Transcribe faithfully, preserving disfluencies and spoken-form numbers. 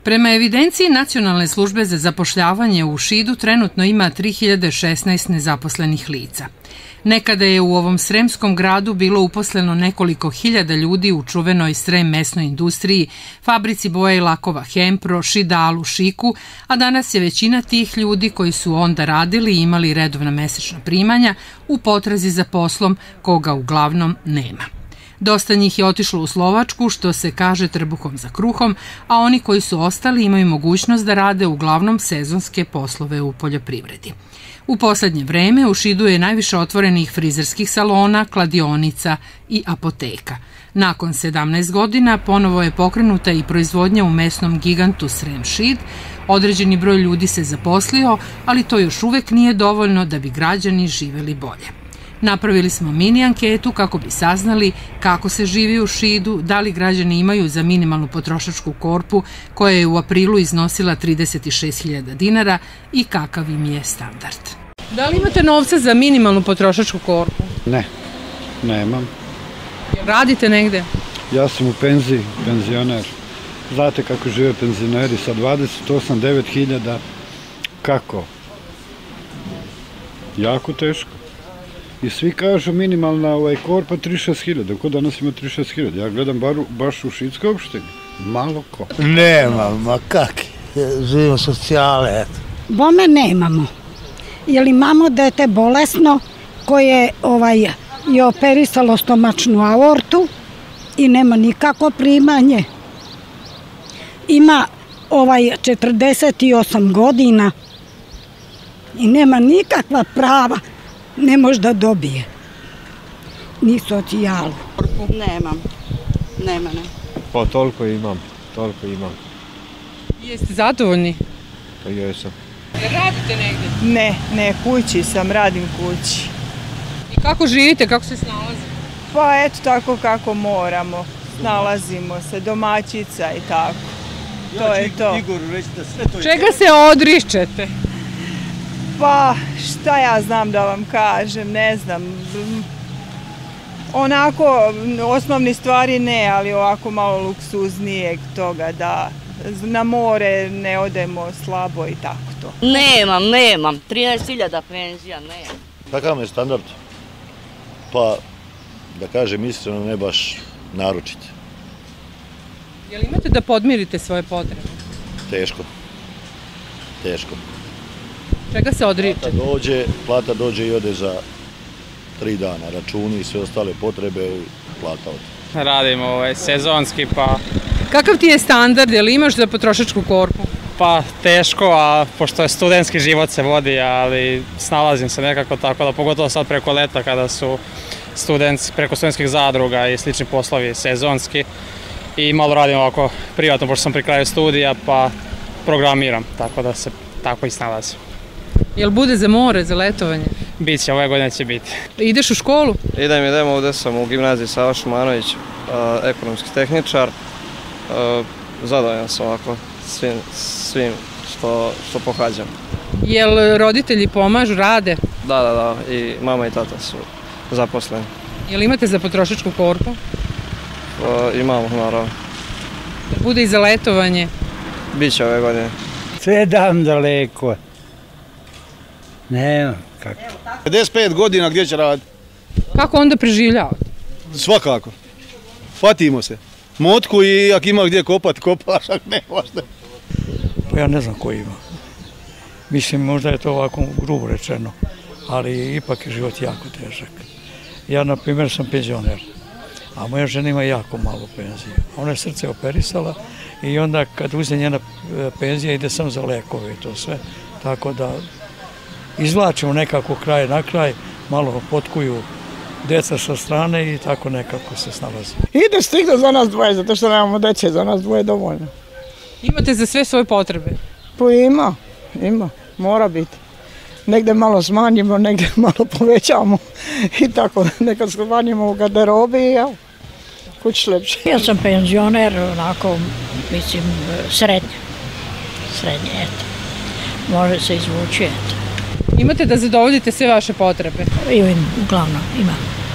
Prema evidenciji Nacionalne službe za zapošljavanje u Šidu trenutno ima tri hiljade šesnaest nezaposlenih lica. Nekada je u ovom sremskom gradu bilo uposleno nekoliko hiljada ljudi u čuvenoj Srem mesnoj industriji, fabrici boja i lakova Hempro, Šidalu, Šiku, a danas je većina tih ljudi koji su onda radili i imali redovna mesečna primanja u potrazi za poslom koga uglavnom nema. Dosta njih je otišlo u Slovačku, što se kaže trbuhom za kruhom, a oni koji su ostali imaju mogućnost da rade uglavnom sezonske poslove u poljoprivredi. U poslednje vreme u Šidu je najviše otvorenih frizerskih salona, kladionica i apoteka. Nakon sedamnaest godina ponovo je pokrenuta i proizvodnja u mesnom gigantu Srem Šid. Određeni broj ljudi se zaposlio, ali to još uvek nije dovoljno da bi građani živeli bolje. Napravili smo mini anketu kako bi saznali kako se živi u Šidu, da li građani imaju za minimalnu potrošačku korpu koja je u aprilu iznosila trideset šest hiljada dinara i kakav im je standard. Da li imate novca za minimalnu potrošačku korpu? Ne, nemam. Radite negde? Ja sam u penziji, penzioner. Znate kako žive penzioneri sa dvadeset osam devet hiljada. Kako? Jako teško. I svi kažu minimalna ovaj korpa trideset šest hiljada. Ko danas ima trideset šest hiljada? Ja gledam bar, baš u Šidskoj opštini. Malo ko. Nemam, ma kak, živimo socijale, eto. Bome nemamo. Jer imamo dete bolesno koje ovaj, je operisalo stomačnu aortu i nema nikako primanje. Ima ovaj četrdeset osam godina i nema nikakva prava. Ne može da dobije. Ni socijalu. Nemam. Nema, ne. Pa toliko imam, toliko imam. Jeste zadovoljni? Pa jesam. Jer radite negde? Ne, ne, kući sam, radim kući. I kako živite, kako se snalazite? Pa eto tako kako moramo. Snalazimo se, domaćica i tako. To je to. Čega se odričete? Pa šta ja znam da vam kažem, ne znam. Onako, osnovni stvari ne, ali ovako malo luksuznijeg toga da na more ne odemo slabo i tako to. Nemam, nemam. trinaest hiljada penzija, nemam. Kakav je standard? Pa, da kažem iskreno, ne baš naročit. Jel imate da podmirite svoje potrebe? Teško. Teško. Čega se odričete? Plata dođe, plata dođe i ode za tri dana. Računi i sve ostale potrebe i plata ode. Radim ovaj, sezonski, pa... Kakav ti je standard? Jel imaš za potrošačku korpu? Pa teško, a pošto je studentski život se vodi, ali snalazim se nekako tako da, pogotovo sad preko leta kada su studenti, preko studentskih zadruga i slični poslovi sezonski. I malo radim ovako privatno, pošto sam pri kraju studija, pa programiram, tako da se tako i snalazim. Jel bude za more, za letovanje? Biće, ove godine će biti. Ideš u školu? Idem, idem, ovde sam u gimnaziji Sava Šumanović, ekonomski tehničar. Zadovoljan sam ovako svim, svim što, što pohađam. Jel roditelji pomažu, rade? Da, da, da, i mama i tata su zaposleni. Jel imate za potrošačku korpu? Imamo, naravno. Da bude i za letovanje? Biće ove godine. Sve dam daleko. Nema, kako. pedeset pet godina gdje će raditi? Kako onda preživljavate? Svakako. Fatimo se. Motku i ako ima gdje kopati, kopaš, ako ne možda. Pa ja ne znam ko ima. Mislim, možda je to ovako grubo rečeno, ali ipak je život jako težak. Ja, na primjer, sam penzioner, a moja žena ima jako malo penzije. Ona je srce operisala i onda kad uzme njena penzija ide sam za lekove i to sve. Tako da izvlačimo nekako kraj na kraj, malo potkuju djeca sa strane i tako nekako se snalazi. Ide stigno za nas dvoje, zato što nemamo djece, za nas dvoje dovoljno. Imate za sve svoje potrebe? Pa ima, ima, mora biti. Negde malo smanjimo, negde malo povećamo i tako, nekad smanjimo u garderobi i evo, kući lepše. Ja sam penzioner, onako, mislim, srednje, srednje, eto. Može se izvući, eto. Imate da zadovoljite sve vaše potrebe? I uglavnom, imam.